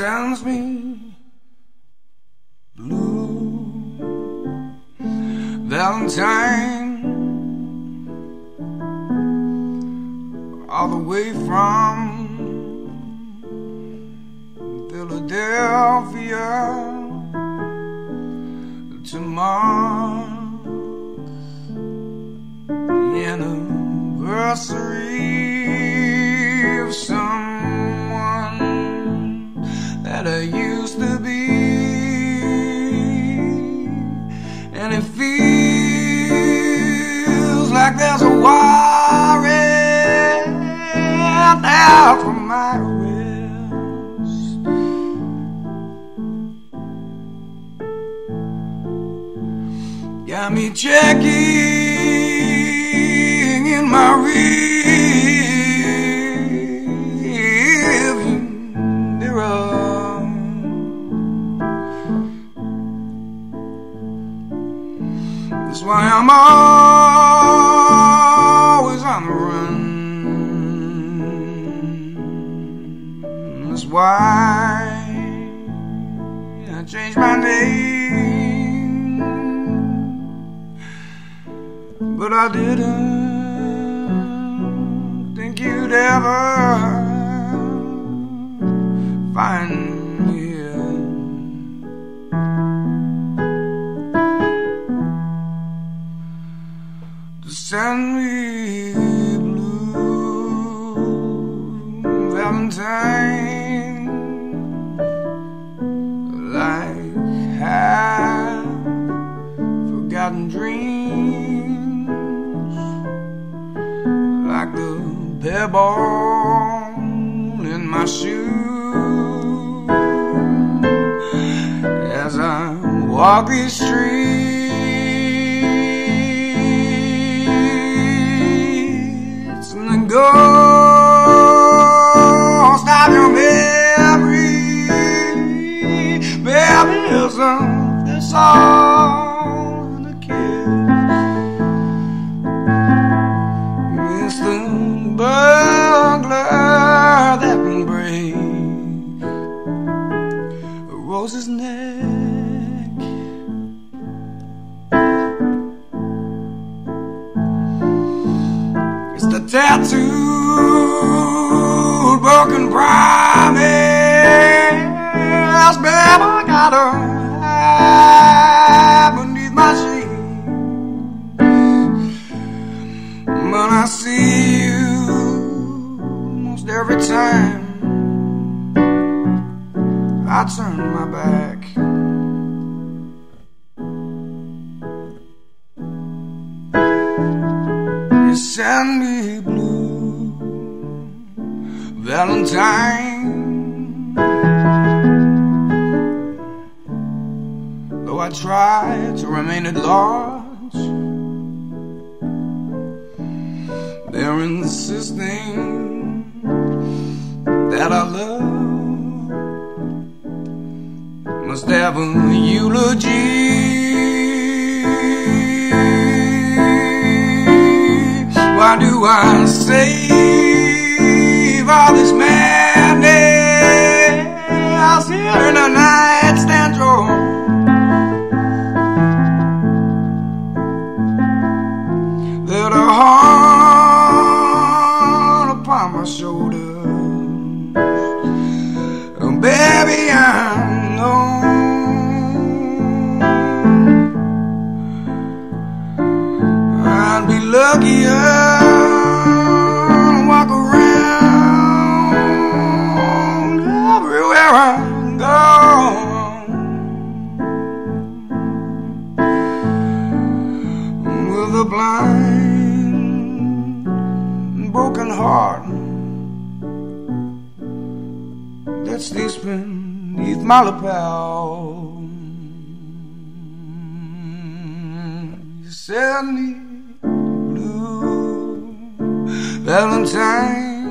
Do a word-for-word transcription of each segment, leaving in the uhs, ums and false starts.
sends me Blue Valentine, all the way from Philadelphia to mark the anniversary of someone that I used to be. And it feels like there's a warrant out for my arrest. Got me checking in my rearview mirror. That's why I'm always on the run. That's why I changed my name. But I didn't think you'd ever find me here. To send me Blue Valentine, like half-forgotten dreams, like the pebble in my shoe, as I walk these streets, and the ghost of your memory, baby, is of the song and the kiss. It's the burglar that can break a rose's neck. It's the tattooed, broken promise, babe, I gotta hide beneath my sheets. But I see you almost every time I turn my back. You send me Blue Valentine, though I try to remain at large. They're insisting that our love must have a eulogy. Why do I save all this madness here in a nightstand drawer? That a heart upon my shoulders, and baby, I know I'd be luckier to walk around everywhere I go with a blind, broken heart that sleeps beneath my lapel. You send me Blue Valentine,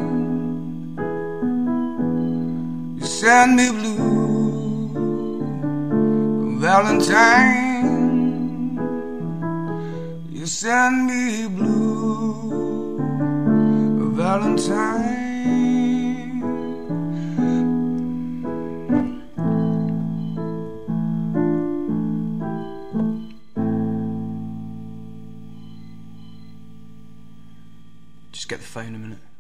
you send me Blue Valentine, you send me Blue Valentine. get the phone a minute.